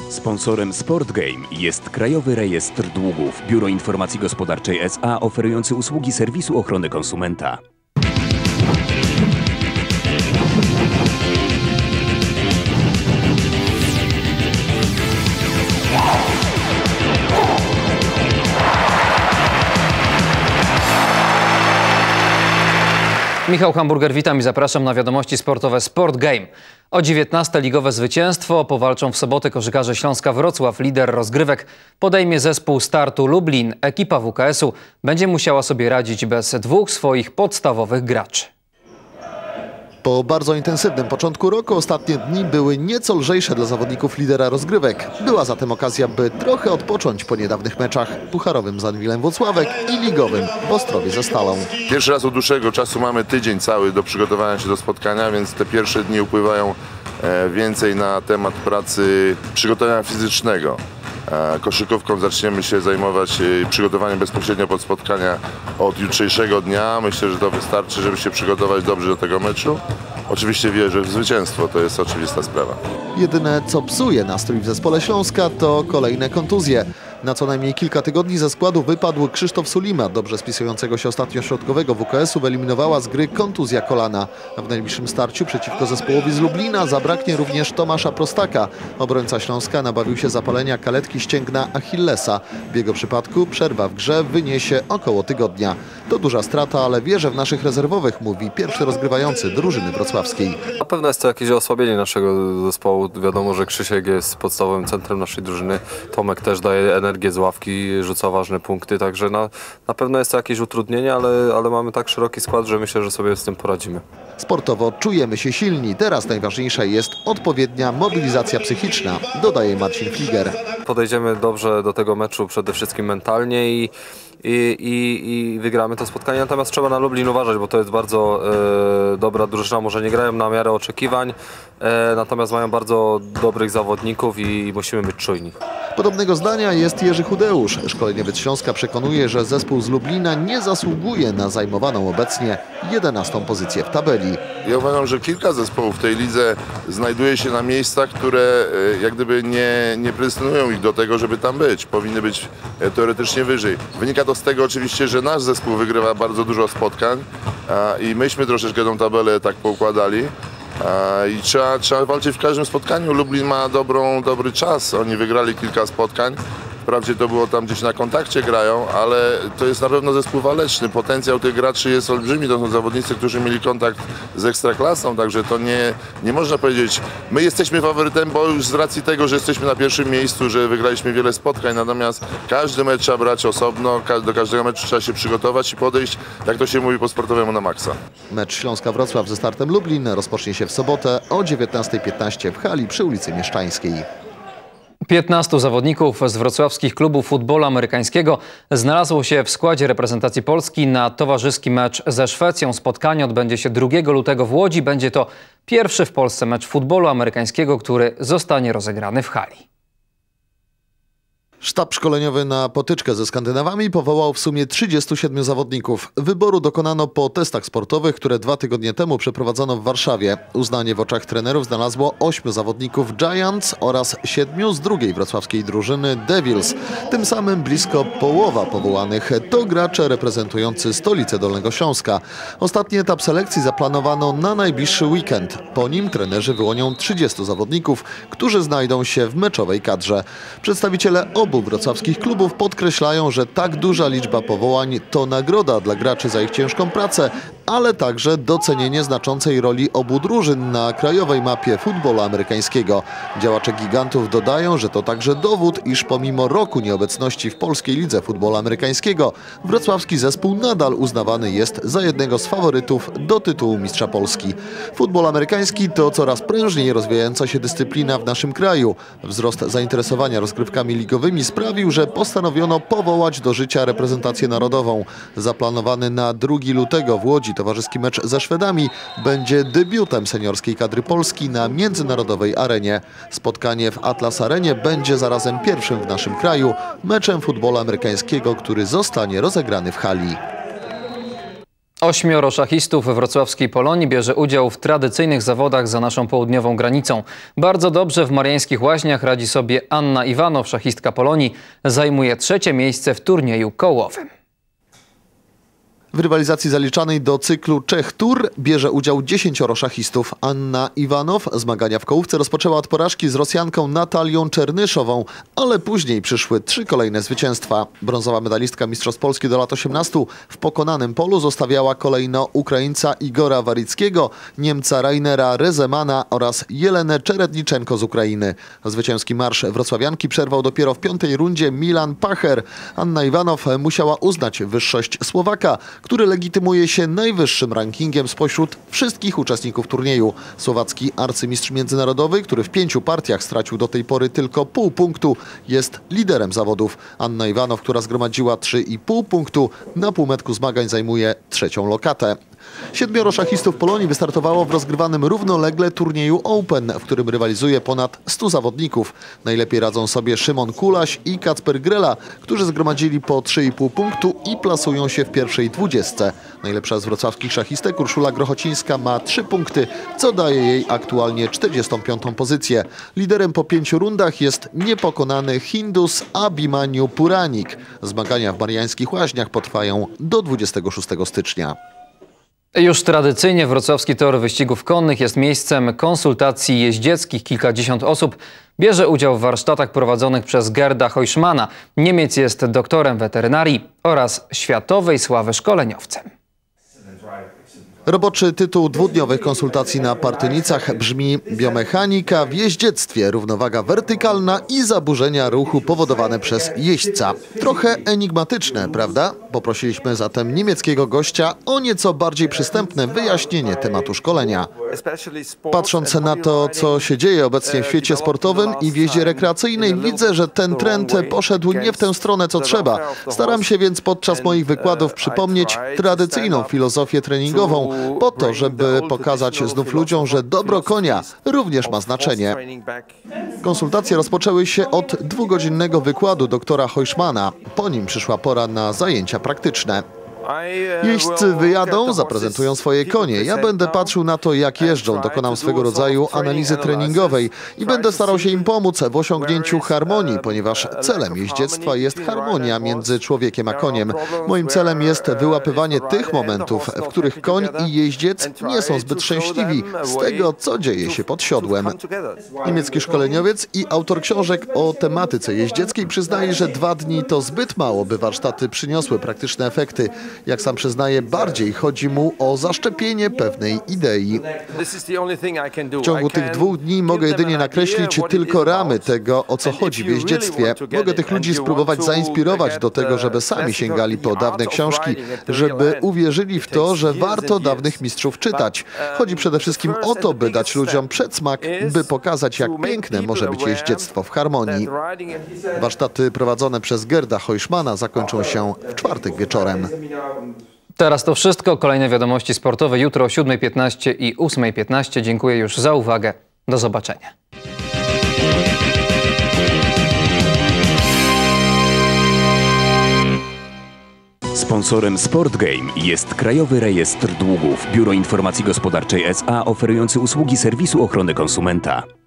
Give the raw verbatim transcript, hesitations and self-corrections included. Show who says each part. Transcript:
Speaker 1: Sponsorem Sport Game jest Krajowy Rejestr Długów, Biuro Informacji Gospodarczej S A oferujący usługi serwisu ochrony konsumenta.
Speaker 2: Michał Hamburger, witam i zapraszam na wiadomości sportowe Sport Game. O dziewiętnaste ligowe zwycięstwo powalczą w sobotę koszykarze Śląska Wrocław. Lider rozgrywek podejmie zespół Startu Lublin. Ekipa W K S-u będzie musiała sobie radzić bez dwóch swoich podstawowych graczy.
Speaker 3: Po bardzo intensywnym początku roku ostatnie dni były nieco lżejsze dla zawodników lidera rozgrywek. Była zatem okazja, by trochę odpocząć po niedawnych meczach pucharowym z Anwilem Włocławek i ligowym w Ostrowie ze Stalą.
Speaker 4: Pierwszy raz od dłuższego czasu mamy tydzień cały do przygotowania się do spotkania, więc te pierwsze dni upływają więcej na temat pracy przygotowania fizycznego. Koszykówką zaczniemy się zajmować przygotowaniem bezpośrednio pod spotkania od jutrzejszego dnia. Myślę, że to wystarczy, żeby się przygotować dobrze do tego meczu. Oczywiście wierzę w zwycięstwo, to jest oczywista sprawa.
Speaker 3: Jedyne, co psuje nastrój w zespole Śląska, to kolejne kontuzje. Na co najmniej kilka tygodni ze składu wypadł Krzysztof Sulima, dobrze spisującego się ostatnio środkowego W K S-u, wyeliminowała z gry kontuzja kolana. W najbliższym starciu przeciwko zespołowi z Lublina zabraknie również Tomasza Prostaka. Obrońca Śląska nabawił się zapalenia kaletki ścięgna Achillesa. W jego przypadku przerwa w grze wyniesie około tygodnia. To duża strata, ale wierzę w naszych rezerwowych, mówi pierwszy rozgrywający drużyny wrocławskiej.
Speaker 5: Na pewno jest to jakieś osłabienie naszego zespołu. Wiadomo, że Krzysiek jest podstawowym centrum naszej drużyny. Tomek też daje energię z ławki, rzuca ważne punkty, także na, na pewno jest to jakieś utrudnienie, ale, ale mamy tak szeroki skład, że myślę, że sobie z tym poradzimy.
Speaker 3: Sportowo czujemy się silni. Teraz najważniejsza jest odpowiednia mobilizacja psychiczna, dodaje Marcin Fliger.
Speaker 5: Podejdziemy dobrze do tego meczu przede wszystkim mentalnie i I, i, i wygramy to spotkanie, natomiast trzeba na Lublin uważać, bo to jest bardzo e, dobra drużyna, może nie grają na miarę oczekiwań, e, natomiast mają bardzo dobrych zawodników i, i musimy być czujni.
Speaker 3: Podobnego zdania jest Jerzy Chudeusz. Szkoleniowiec Śląska przekonuje, że zespół z Lublina nie zasługuje na zajmowaną obecnie jedenastą pozycję w tabeli.
Speaker 4: Ja uważam, że kilka zespołów w tej lidze znajduje się na miejscach, które jak gdyby nie, nie predestynują ich do tego, żeby tam być. Powinny być teoretycznie wyżej. Wynika to z tego oczywiście, że nasz zespół wygrywa bardzo dużo spotkań a, i myśmy troszeczkę tą tabelę tak poukładali. I trzeba, trzeba walczyć w każdym spotkaniu. Lublin ma dobrą, dobry czas. Oni wygrali kilka spotkań. Wprawdzie to było tam gdzieś na kontakcie grają, ale to jest na pewno zespół waleczny. Potencjał tych graczy jest olbrzymi. To są zawodnicy, którzy mieli kontakt z Ekstraklasą, także to nie, nie można powiedzieć, my jesteśmy faworytem, bo już z racji tego, że jesteśmy na pierwszym miejscu, że wygraliśmy wiele spotkań, natomiast każdy mecz trzeba brać osobno, do każdego meczu trzeba się przygotować i podejść, jak to się mówi po sportowemu, na maksa.
Speaker 3: Mecz Śląska Wrocław ze Startem Lublin rozpocznie się w sobotę o dziewiętnastej piętnaście w hali przy ulicy Mieszczańskiej.
Speaker 2: piętnastu zawodników z wrocławskich klubów futbolu amerykańskiego znalazło się w składzie reprezentacji Polski na towarzyski mecz ze Szwecją. Spotkanie odbędzie się drugiego lutego w Łodzi. Będzie to pierwszy w Polsce mecz futbolu amerykańskiego, który zostanie rozegrany w hali.
Speaker 3: Sztab szkoleniowy na potyczkę ze Skandynawami powołał w sumie trzydziestu siedmiu zawodników. Wyboru dokonano po testach sportowych, które dwa tygodnie temu przeprowadzono w Warszawie. Uznanie w oczach trenerów znalazło ośmiu zawodników Giants oraz siedmiu z drugiej wrocławskiej drużyny Devils. Tym samym blisko połowa powołanych to gracze reprezentujący stolicę Dolnego Śląska. Ostatni etap selekcji zaplanowano na najbliższy weekend. Po nim trenerzy wyłonią trzydziestu zawodników, którzy znajdą się w meczowej kadrze. Przedstawiciele obu Obu wrocławskich klubów podkreślają, że tak duża liczba powołań to nagroda dla graczy za ich ciężką pracę, ale także docenienie znaczącej roli obu drużyn na krajowej mapie futbolu amerykańskiego. Działacze gigantów dodają, że to także dowód, iż pomimo roku nieobecności w polskiej lidze futbolu amerykańskiego, wrocławski zespół nadal uznawany jest za jednego z faworytów do tytułu mistrza Polski. Futbol amerykański to coraz prężniej rozwijająca się dyscyplina w naszym kraju. Wzrost zainteresowania rozgrywkami ligowymi sprawił, że postanowiono powołać do życia reprezentację narodową. Zaplanowany na drugiego lutego w Łodzi towarzyski mecz ze Szwedami będzie debiutem seniorskiej kadry Polski na międzynarodowej arenie. Spotkanie w Atlas Arenie będzie zarazem pierwszym w naszym kraju meczem futbolu amerykańskiego, który zostanie rozegrany w hali.
Speaker 2: Ośmioro szachistów wrocławskiej Polonii bierze udział w tradycyjnych zawodach za naszą południową granicą. Bardzo dobrze w Mariańskich Łaźniach radzi sobie Anna Iwanow, szachistka Polonii. Zajmuje trzecie miejsce w turnieju kołowym.
Speaker 3: W rywalizacji zaliczanej do cyklu Czech Tour bierze udział dziesięcioro szachistów. Anna Iwanow zmagania w kołówce rozpoczęła od porażki z Rosjanką Natalią Czernyszową, ale później przyszły trzy kolejne zwycięstwa. Brązowa medalistka Mistrzostw Polski do lat osiemnastu w pokonanym polu zostawiała kolejno Ukraińca Igora Warickiego, Niemca Rainera Rezemana oraz Jelenę Czeredniczenko z Ukrainy. Zwycięski marsz wrocławianki przerwał dopiero w piątej rundzie Milan Pacher. Anna Iwanow musiała uznać wyższość Słowaka, który legitymuje się najwyższym rankingiem spośród wszystkich uczestników turnieju. Słowacki arcymistrz międzynarodowy, który w pięciu partiach stracił do tej pory tylko pół punktu, jest liderem zawodów. Anna Iwanow, która zgromadziła trzy i pół punktu, na półmetku zmagań zajmuje trzecią lokatę. Siedmioro szachistów Polonii wystartowało w rozgrywanym równolegle turnieju Open, w którym rywalizuje ponad stu zawodników. Najlepiej radzą sobie Szymon Kulaś i Kacper Grela, którzy zgromadzili po trzy i pół punktu i plasują się w pierwszej dwudziestce. Najlepsza z wrocławskich szachistek Urszula Grochocińska ma trzy punkty, co daje jej aktualnie czterdziestą piątą pozycję. Liderem po pięciu rundach jest niepokonany Hindus Abhimanyu Puranik. Zmagania w Mariańskich Łaźniach potrwają do dwudziestego szóstego stycznia.
Speaker 2: Już tradycyjnie wrocławski tor wyścigów konnych jest miejscem konsultacji jeździeckich. Kilkadziesiąt osób bierze udział w warsztatach prowadzonych przez Gerda Heuschmana. Niemiec jest doktorem weterynarii oraz światowej sławy szkoleniowcem.
Speaker 3: Roboczy tytuł dwudniowych konsultacji na Partynicach brzmi Biomechanika w jeździectwie, równowaga wertykalna i zaburzenia ruchu powodowane przez jeźdźca. Trochę enigmatyczne, prawda? Poprosiliśmy zatem niemieckiego gościa o nieco bardziej przystępne wyjaśnienie tematu szkolenia. Patrząc na to, co się dzieje obecnie w świecie sportowym i w jeździe rekreacyjnej, widzę, że ten trend poszedł nie w tę stronę, co trzeba. Staram się więc podczas moich wykładów przypomnieć tradycyjną filozofię treningową, po to, żeby pokazać znów ludziom, że dobro konia również ma znaczenie. Konsultacje rozpoczęły się od dwugodzinnego wykładu doktora Heuschmana. Po nim przyszła pora na zajęcia praktyczne. Jeźdźcy wyjadą, zaprezentują swoje konie. Ja będę patrzył na to, jak jeżdżą, dokonam swego rodzaju analizy treningowej i będę starał się im pomóc w osiągnięciu harmonii, ponieważ celem jeździectwa jest harmonia między człowiekiem a koniem. Moim celem jest wyłapywanie tych momentów, w których koń i jeździec nie są zbyt szczęśliwi z tego, co dzieje się pod siodłem. Niemiecki szkoleniowiec i autor książek o tematyce jeździeckiej przyznaje, że dwa dni to zbyt mało, by warsztaty przyniosły praktyczne efekty. Jak sam przyznaje, bardziej chodzi mu o zaszczepienie pewnej idei. W ciągu tych dwóch dni mogę jedynie nakreślić tylko ramy tego, o co chodzi w jeździectwie. Mogę tych ludzi spróbować zainspirować do tego, żeby sami sięgali po dawne książki, żeby uwierzyli w to, że warto dawnych mistrzów czytać. Chodzi przede wszystkim o to, by dać ludziom przedsmak, by pokazać, jak piękne może być jeździectwo w harmonii. Warsztaty prowadzone przez Gerda Heuschmana zakończą się w czwartek wieczorem.
Speaker 2: Teraz to wszystko. Kolejne wiadomości sportowe jutro o siódmej piętnaście i ósmej piętnaście. Dziękuję już za uwagę. Do zobaczenia.
Speaker 1: Sponsorem SportGame jest Krajowy Rejestr Długów, Biuro Informacji Gospodarczej S A oferujący usługi serwisu ochrony konsumenta.